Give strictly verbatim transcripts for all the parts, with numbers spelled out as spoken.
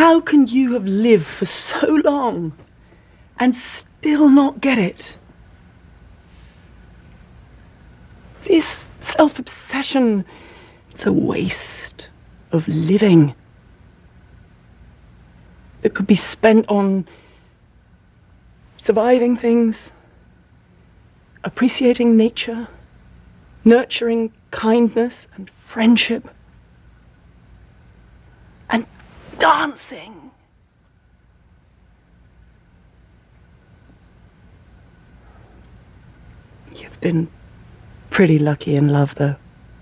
How can you have lived for so long and still not get it? This self-obsession, it's a waste of living that could be spent on surviving things, appreciating nature, nurturing kindness and friendship, and dancing. You've been pretty lucky in love, though,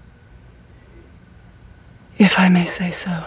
if I may say so.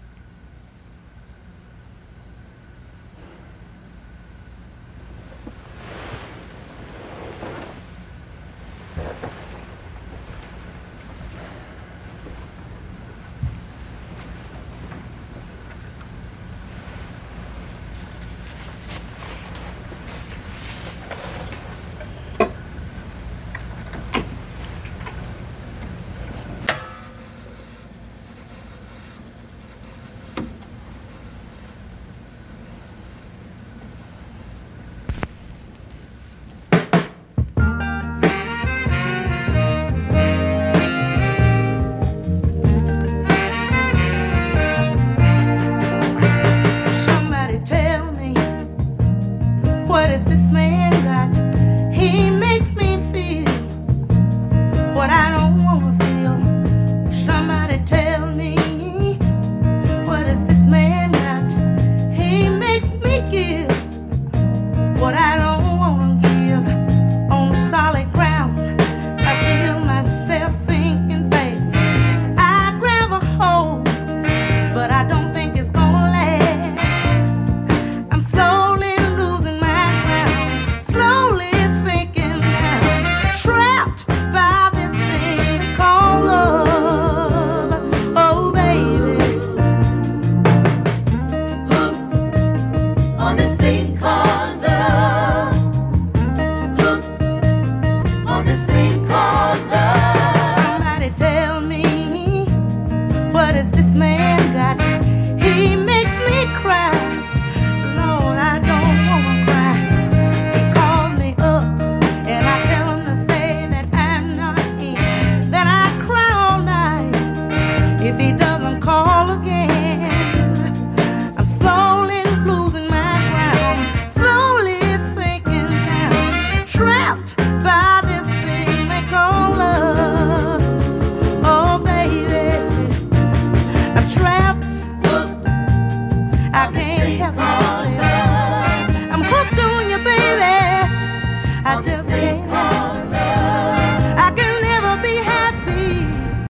What is this man got? He makes me feel what I don't